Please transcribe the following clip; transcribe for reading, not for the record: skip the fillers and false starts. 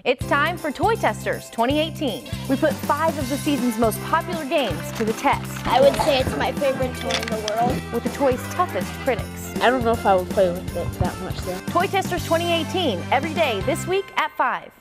It's time for Toy Testers 2018. We put 5 of the season's most popular games to the test. I would say it's my favorite toy in the world. With the toy's toughest critics. I don't know if I would play with it that much though. Toy Testers 2018, every day this week at 5.